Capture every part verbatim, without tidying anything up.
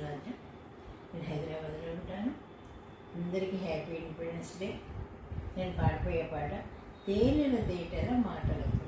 రాజా. నేను హైదరాబాద్లో ఉంటాను. అందరికీ హ్యాపీ ఇండిపెండెన్స్ డే. నేను పాడిపోయే పాట తేనెల తేటల మాటలతో.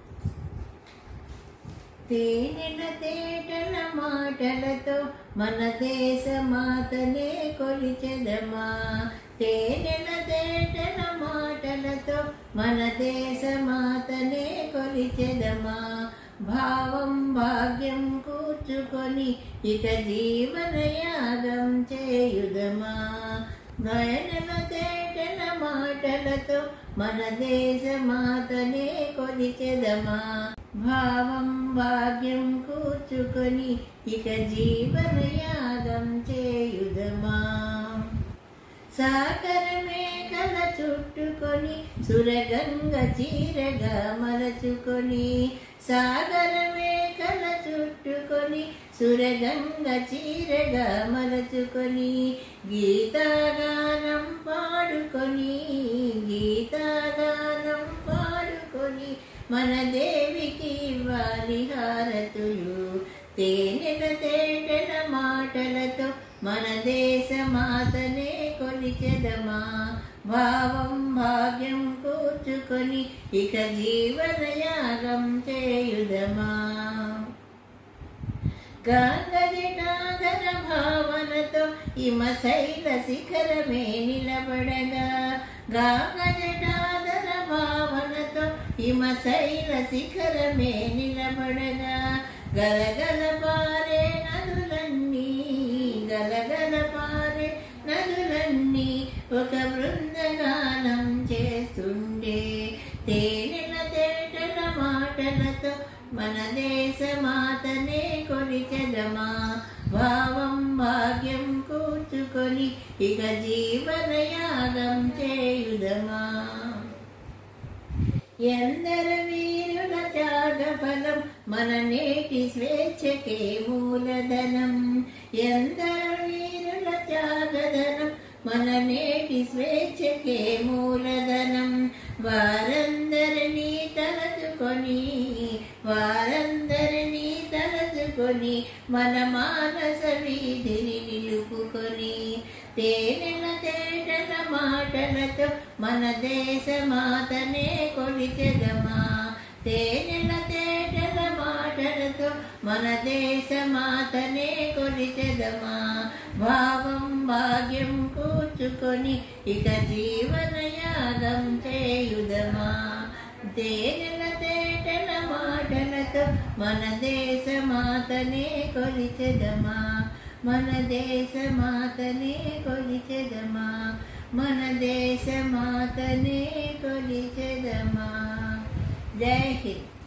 తేనెల తేటల మాటలతో మన దేశ మాతనే కొలిచెదమా. తేనెల తేటల మాటలతో మన దేశ మాతనే కొలిచెదమా. భావం భాగ్యం కూర్చుకొని ఇక జీవన యాగం చేయుదమా. నయనల తేటల మాటలతో మన దేశ మాతనే కొలిచెదమా. భావం భాగ్యం కూర్చుకొని ఇక జీవన యాగం చేయుదమా. సాగర మేఘల చుట్టుకొని సురగంగ చీరగా మరచుకొని. సాగర మేఘల చుట్టుకొని సురగంగ చీరగా మరచుకొని. గీతాగానం పాడుకొని గీతాగానం పాడుకొని మన దేవికి ఇవ్వాలి హారతులు. తేనెల తేటల మాటలతో మన దేశ మాతనే కొలిచెదమా. భావం భాగ్యం కూర్చుకొని ఇక జీవన యాగం చేయుదమా. గంగజటాధర భావనతో హిమశైల శిఖరమే నిలబడగా. గంగజటాధర భావనతో హిమశైల శిఖరమే నిలబడగా. గలగల పారే నదులన్నీ గలగల పారే నదులన్నీ ఒక బృందగానం చేస్తుండే. తేనెల తేటల మాటలతో మన దేశ మాతనే కొలిచెదమా. భావం భాగ్యం కూర్చుకొని ఇక జీవన యాగం చేయుదమా. ఎందర వీరుల త్యాగ ఫలం మన నేటి స్వేచ్ఛకే మూలధనం. ఎందర వీరుల త్యాగధనం మన నేటి స్వేచ్ఛకే మూలధనం. వారందరినీ తలచుకొని వారందరినీ తలచుకొని మన మానస వీధిని నిలుపుకొని. తేనెల తేటల మాటలతో మన దేశ మాతనే కొలిచెదమా. తేనెల తేటల మాటలతో మన దేశ మాతనే కొలిచెదమా. భావం భాగ్యం కూర్చుకొని ఇక జీవన యాగం చేయుదమా. తేనెల తేటల మాటలతో మన దేశ మాతనే కొలిచెదమా. మన దేశ మాతనే కొలిచెదమా. మన దేశ మాతనే కొలిచెదమా. జై హింద్.